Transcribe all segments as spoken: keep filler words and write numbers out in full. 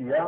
კომისია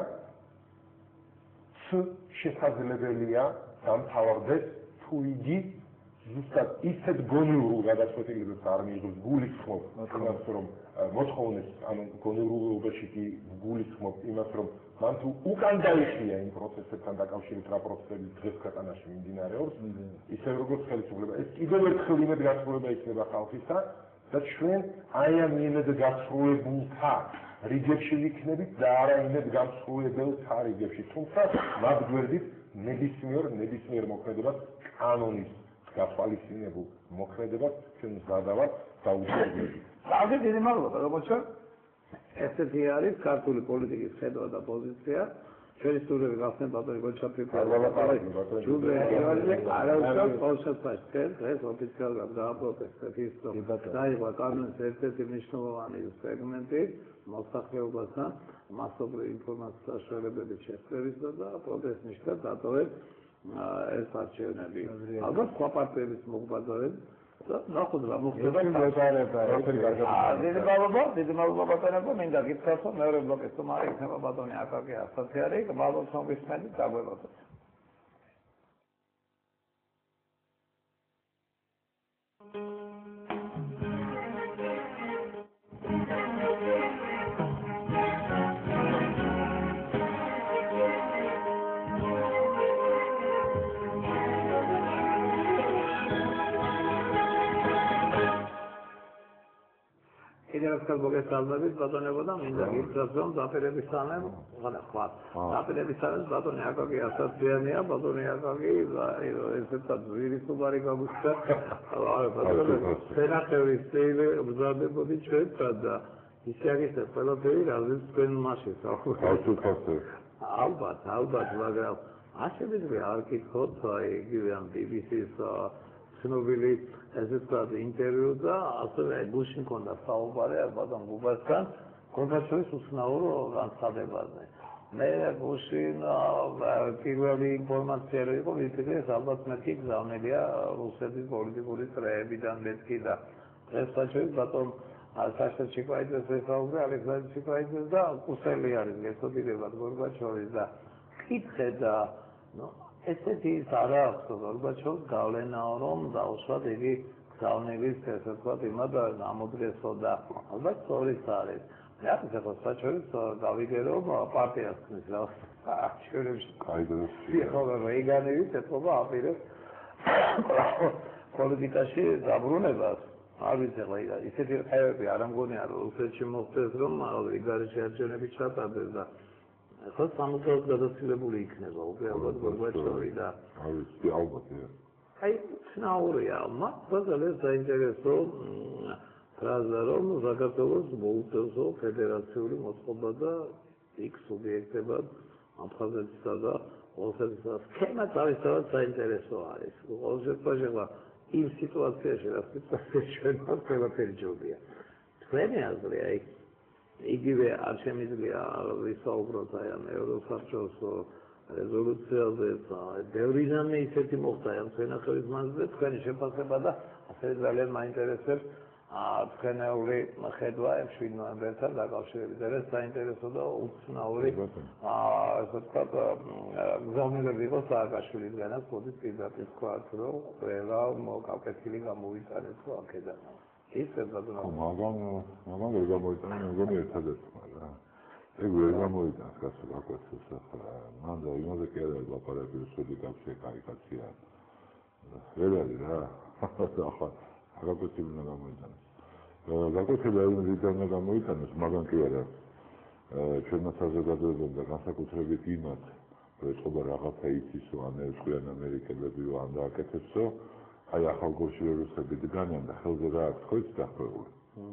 შესაძლებელია დამთავრდეს თუ იგი ზუსტად ისეთ გონიურულ გადაწყვეტილებებს არ მიიღებს გულისხმობ იმას რომ მოთხოვნის ანუ გონიურულობაში კი გულისხმობ იმას რომ მან თუ უკან დაიხია იმ პროცესებთან დაკავშირებით რა პროცესები დღეს ქვეყანაში მიმდინარეობს ისე როგორც ხელისუფლება ეს კიდევ ერთხელ იმედ გასრულება იქნება ხალხისა და ჩვენ აი ამ იმედ გასრულებულთა რიგებში ვიქნებით და არა იმედ გამსხურებელთა რიგებში თუმცა მათ გვერდით ნებისმიერ ნებისმიერ მოქმედებას კანონის გათვალისწინებულ მოქმედებას ჩვენ მზადავართ დაუშვებით. Αυτή τη δημιουργία, όπως ესეთი არის ქართული პოლიტიკის ხედვა და პოზიცია. ჩვენი სტუდენტები გახსენ ბატონი გოჩაფი ჯუბრელი არაუშავს ყოველშაბათს დღეს ოფიციალურად დააპროტესტეთ ის რომ დაიღვა კანონის ერთ-ერთი მნიშვნელოვანი სეგმენტი მოსახლეობასთან მასობრივი ინფორმაციის საშუალებების შესწრებისა და პროტესტ ნიშნად დატოვეს ეს არჩევნები. ალბათ სხვა პარტიების მოღვაწეები ნახოთ რა მოხდება. დიდი მადლობა, დიდი მადლობა ბატონებო, მინდა გითხრათ რომ მეორე ბლოკის თომარი იქნება ბატონი აკაკი ასათიარი, მადლობა მომისმენთ, დაგვებოდოთ. Idealista mogestaldabit ბატონებო და მინდა გითხრათ რომ დაპირებისთანავე ხვალ დაპირებისთანავე ბატონი აკაკი ასათიანია ბატონი აკაკი ესეც ძვირისუბარი გაგვიჩნდა სენატორის წილი მზადებოდი ჩვენთან და ისე არის ყველაფერი რაზეც თქვენ მასეს ალბათ ალბათ მაგრამ ასეთი არ გითხოთ აი იგივე ამ ბი ბი სის ცნობილი ესეც ინტერვიუ და ასევე გუშინ მქონდა საუბარი ბატონ გუბასთან გორბაჩოვის უცნაურო განცხადებაზე. მე გუშინ პირველი ინფორმაცია რო იყო ვიფიქრე ალბათ მეთქი გზავნილია რუსეთის პოლიტიკური წრეებიდან მეთქი და დღეს საჩვევის ბატონ ალექსანდრ ჩიკვაიძეს ესაუბრე ალექსანდრ ჩიკვაიძეს და უსელი არის გესწრებათ გორბაჩოვის და კითხე და ნუ ესეთი ის არა აქვს გორბაჩოვს გავლენაო რომ დაუშვათ იგი გზავნილის ესე ვთქვათ იმად ამოდგესო და ალბათ სწორიც არის. მე აქ ახლა საჩვევის გავიგე რომ პარტიას ხსნის რა არჩევნებში ხო რეიგანევის ეთქობა აპირებს პოლიტიკაში დაბრუნებას არ ვიცი ახლა ისეთი ხევები არ ამგონია რომ რუსეთში მოხდეს რომ რიგარიში არჩევნები ჩატარდეს და ხო სამუდაოდ გადაცილებული იქნება უბრალოდ გორბაჩოვი და არ ვიცი ალბათ აი ცნაურია მათ ბაზალეს დაინტერესო ფრაზა რომ საქართველოს მოუწევსო ფედერაციული მოწყობა და იქ სუბიექტებად აფხაზეთსა და ოსეთსა სქემა თავისთავად საინტერესო არის ყოველ შემთხვევაში იმ სიტუაციაში რა სიტუაცია ჩვენ ყველაფერი ჯობია თქვენი აზრი აი იგივე არ შემიძლია ვისაუბროთ აი ამ ევროსაბჭოს რეზოლუციაზე ბევრი რამე ისეთი მოხდა ამ ჩვენახევის მანძილზე თქვენი შეფასება და ასევე ძალიან მაინტერესებს თქვენეული ხედვა შვიდ ნოემბერთან დაკავშირებით ეს საინტერესო და უცნაური ასე ვთქვათ გზავნილები იყო სააკაშვილისგანაც მოდის პირდაპირ ვთქვათ რომ ყველა მოკავშირე გამოვიტანეს ხო აქედან ისე ბატონო მაგან მაგან ვერ გამოიტანა მეგონი ერთადერთმა რა ეგ ვერ გამოიტანს კაცო აკაცოს ახლა მან და იმაზე კი არა ლაპარაკი რუსული კავშირი კარიკაცია ვერ არის რა ახლა აკაცი უნდა გამოიტანოს აკაცი უნდა გამოიტანოს მაგან კი არა ჩვენმა საზოგადოებამ და განსაკუთრებით იმათ რომ ეწყობა რაღაცა იცისო ან ერთგვიან ამერიკელები ან დააკეთებსო აი ახალგორში რუსები დგანან და ხელზე რა აქვს ხო იცი დახვეული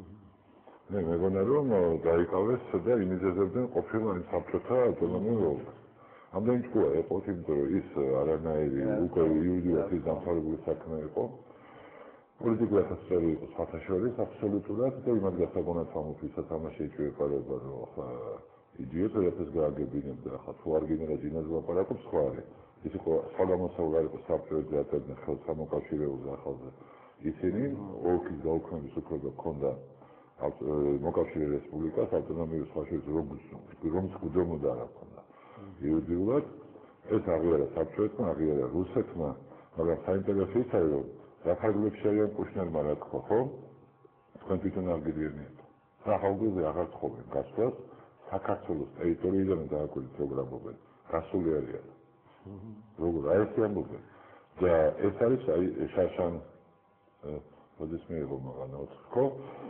მე მეგონა რომ დაიკავეს და ინიციირებდნენ ყოფილ იმ საბჭოთა ავტონომიურ ოლქს ამდენი ჭკუა ეყოთ იმიტომ რომ ის არანაირი უკვე იურიდიულად ის დამთავრებული საქმე იყო პოლიტიკური ახასწორი იყო სათავშორის აბსოლუტურად და იმად გასაგონად სამოფისაც ამაში ეჭვება რომ ახლა იდიოტ ერთს გააგებინებდა ახლა თუ არ გინდა ძინაზე ლაპარაკობს სხვა არის ის იყო სხვა გამოსავალი იყო საბჭოებზე ატარებდნენ ხელს სამოკავშირეულზე ახალზე ისინი ოლქის გაუქმების უფლება ჰქონდა მოკავშირე რესპუბლიკას ავტონომიური სხვაშორის რომის გუდრომოდა არ ჰქონდა. იურიდიულად ეს აღიარა საბჭოეთმა, აღიარა რუსეთმა, მაგრამ საინტერესო ის არის, რომ რა ფარგლებში არიან კუშნერმა რა თქვა, ხო? თქვენ თვითონ არ გიგერნიათ. სახალხოზე აღარ თხოვენ გასვლას, საქართველოს ტერიტორიიდან დააკვირდით როგორ ამბობენ, გასული არიან. როგორ აი ეს ამბობენ. და ეს არის აი შაშან როდის მიიღო მაგანაც, ხო?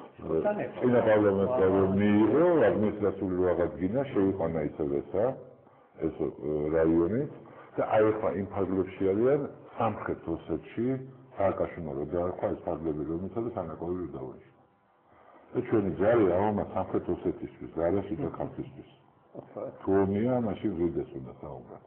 წინა პარლამენტში მიიღო ადმინისტრაციული რაღაც გინა შეიყვანა ისევ ესა, ეს რაიონი და აი ახლა იმ ფარგლებში არიან სამხრეთ ოსეთში, სააკაშვილმა რო დაარქვა ეს ფარგლები რომელსაც ანაკოვი დავინიშნა. და ჩვენი ჯარი ამომა სამხრეთ ოსეთისთვის, გარაში და ქართლისთვის. თუ ომია, მაშინ ვიდეს უნდა საუბრად.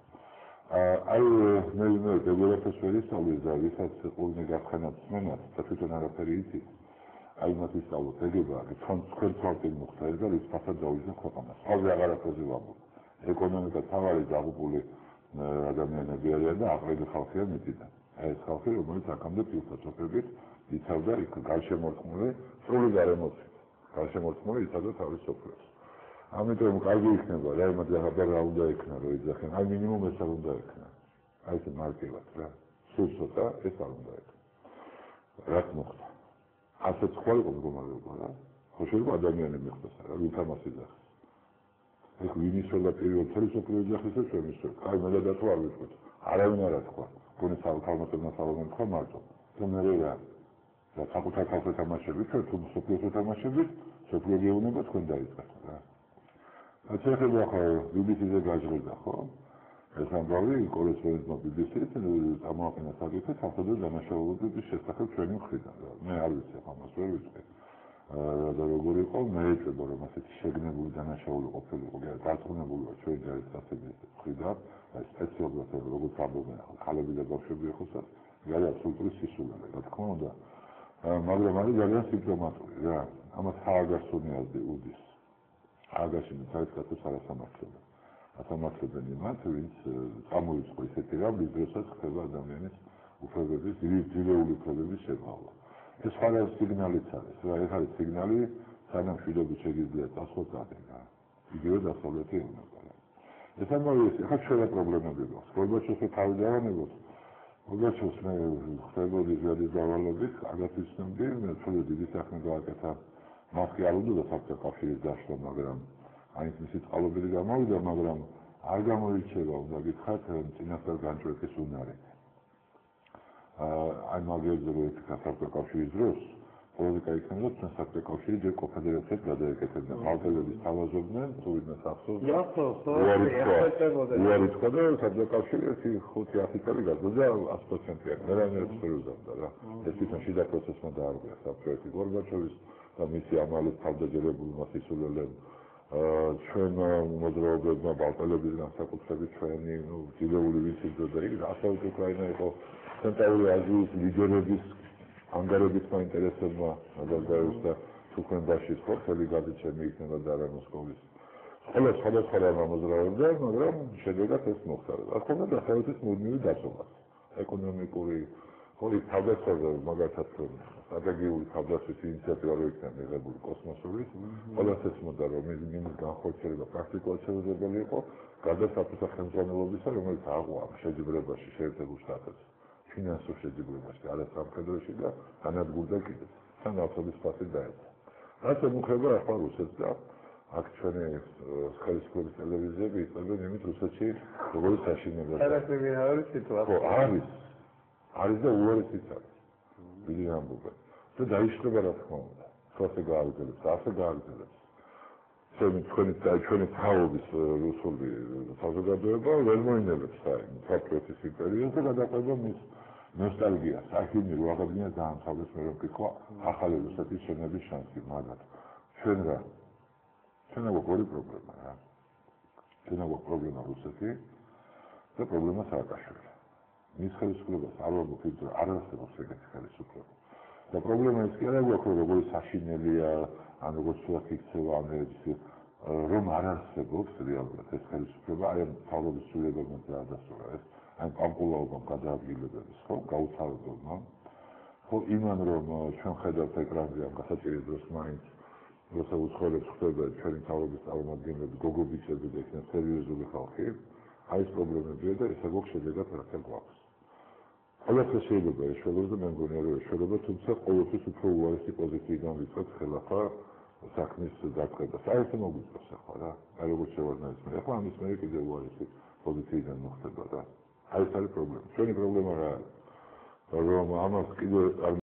აი მე მე დეველოპერს ვერ ისწავლეს და ვისაც ყოველდღე გახანათ სმენად და თვითონ არაფერი იცის. აი მათ ისწავლოთ ეგება, თქვენ თქვენ თვალწინ მოხდა ეს და ის ფასად დავიწყე ქვეყანას. ხალხი აღარაფერზე ვამბობ. ეკონომიკა თავარი დაღუპული ადამიანები არიან და აყრილი ხალხია მიწიდან. აი ეს ხალხი რომელიც აქამდე ფილოსოფიებით იცავდა იქ გარშემორტყმული სრული გარემოცით. გარშემორტყმული იცავდა თავის სოფლებს. ამიტომ კარგი იქნება რა იმათ ახლა რა უნდა იქნა რომ იძახენ. აი მინიმუმ ეს არ უნდა იქნა. აი ეს მარკილად რა. სულ ცოტა ეს არ უნდა იქნა. რაც მოხდა. ასეც ხვალ იყო მდგომარეობა რა. ხო შეიძლება ადამიანი მიხვდეს რა, ვით ამას იძახეს. ეს ვინის ყველა პერიოდ ხელისუფლების იძახეს და ჩვენ მისვენ. აი მე და თუ არ ვიტყვით. არავინ არ ათქვა. გონი საალთალმოწმე სალომონ თქვა მარტო. თუ მე რა და საკუთარ ხალხს ეთამაშებით, ჩვენ თუ სოფლიოს ეთამაშებით, სოფლიო გეუბნება თქვენ დაიწყეთ რა. აჩეხება ხო ბი ბი სი-ზე გაჟღერდა ხო? ეს ამბავი კორესპონდენტმა ბი ბი სი-ს წამოაყენა საკითხი სამხედრო დანაშაულების შესახებ ჩვენი მხრიდან. მე არ ვიცი ამას ვერ ვიცი. და როგორ იყო მე ეწება რომ ასეთი შეგნებული დანაშაული ყოფილიყო და დარწმუნებული ვარ ჩვენი ჯარის წასების მხრიდან, აი სპეციალურად როგორც ამბობენ ახლა ხალები და ბავშვები ხოსაც არის აბსოლუტური სისულელე რა თქმა უნდა. მაგრამ არის ძალიან სიმპტომატური რა. ამას სააგასუნიაზდი უდის. აგაში საერთოდ არასამართლობა. ასამართლებენ იმათ, ვინც წამოიწყო ისეთი რამე, როდესაც ხდება ადამიანის უფლებების, ძირეული უფლებების შეღავლა. ეს ხარ სიგნალიც არის, რა, ეს არის სიგნალი, სანამ მშვიდობით შეგიძლია წასვლას გადება. იგივე დასავლეთი ევროპა. ეს ამავე ახლა შეიძლება პრობლემები გვაქვს. გორბაჩოვი თავი დაანებოთ. გორბაჩოვს მე ხდებოდი ზიადის დავალებით, აგაცისნები, ცოტა დიდი საქმე გააკეთა. მას კი არ უნდა საფრთხე კავშირის დაშლა, მაგრამ აიც მისი წყალობილი გამოვიდა, მაგრამ არ გამოირჩევა, უნდა გითხრათ, წინასწარ განჭვრეტის უნარი. აი მაგერზე რომ საფრთხე კავშირის დროს, პოლიტიკა იქნება, ჩვენ საფრთხე კავშირი ჯერ კონფედერაციად გადაეკეთებდა. მალტელების თავაზობდნენ, თუ ვინმე სახსოვს. უარი თქვა და საფრთხე კავშირი ერთი ხუთი ათი წელი გადადა ათი პროცენტიანი. მე რამე შეუძამდა რა. ეს თვითონ შიდა პროცესმა დაარღვია საფრთხე გორბაჩოვის და მისი ამალის თავდაჯერებულმა სისულელემ ჩვენ მოძრაობებმა ბალტელების განსაკუთრებით ჩვენი ძილეული ვიცით და იქ დასავლეთ უკრაინა იყო ცენტრალური აზიის ლიდერების ანგარების მაინტერესებმა გადაგვეც და თუქენბაშის ხო ხელი გადაჭემი იქნება და რა მოსკოვის ყველა სხვადასხვა რამ მოძრაობდა მაგრამ შედეგად ეს მოხდა რა თქმა უნდა დასავლეთის მუდმივი დაცვა ეკონომიკური ხო იქ თავდაცვა მაგალითად სტრატეგიული თავდაცვის ინიციატივა რო იქნა მიღებული კოსმოსური ყველას ეცმოდა რომ მის განხორციელება პრაქტიკულად შესაძლებელი იყო გადასაფრთხე ხელმძღვანელობისა რომელიც აღვა შეჯიბრებაში შეერთებულ შტატებში ფინანსურ შეჯიბრებაში არა სამხედროში და განადგურდა კიდეც თან ავტობის ფასი დაეცა რაც ემუქრება ახლა რუსეთს და აქ ჩვენი ხელისუფლების ტელევიზიები იწყებენ იმით რუსეთში როგორი საშინელება არასწორია სიტუაცია ხო არის არის და უარესიც არის დიდი ამბობენ და დაიშლება რა თქმა უნდა ხოსე გააგრძელებს ასე გააგრძელებს ჩემი თქვენი ჩვენი თაობის რუსული საზოგადოება ვერ მოინერვებს აი საფრთხის იმპერიას და გადაყვება მის ნოსტალგიას აქინი რო აღადგინა დაამთავრეს მე რომ ვკითხვა ახალი რუსეთის შენების შანსი მაგათ ჩვენ რა ჩვენ აქვს პრობლემა რა ჩვენ აქვს პრობლემა რუსეთი და პრობლემა სააკაშვილი მის ხელისუფლებას არ ვაბობთ რომ არ არსებობს ეგეთი ხელისუფლება და პრობლემა ის კი არა გვაქვს რომ როგორი საშინელია ან როგორც ვთქვათ იქცევა ან რომ არ არსებობს რეალურად ეს ხელისუფლება აი თავობის სრულებამ დაადასტურა ეს აი პამპულაობამ გადაადგილებელი ხო გაუთავებელმა ხო იმან რომ ჩვენ ხედავთ ეკრანზე ამ გასაჭირის დროს მაინც როცა უცხოელებს ხდება ჩვენი თავობის წარმომადგენლები, გოგობიჩები და იქნება სერიოზული ხალხი, აი ეს პრობლემებია და ესე გვაქვს შედეგად რაკა გვაქვს. ყველაფერს შეიძლება ეშველოს და მე მგონია რომ ეშველება, თუმცა ყოველთვის უფრო უარესი პოზიციიდან ვიწყებთ ხელახლა საქმის დაწყებას. აი ესე მოგვიწევს ახლა რა. აი როგორც შევარდნაის მე. ახლა ამის მე კიდე უარესი პოზიციიდან მოხდება რა. აი ეს არის პრობლემა. ჩვენი პრობლემა რა არის? რომ ამას კიდე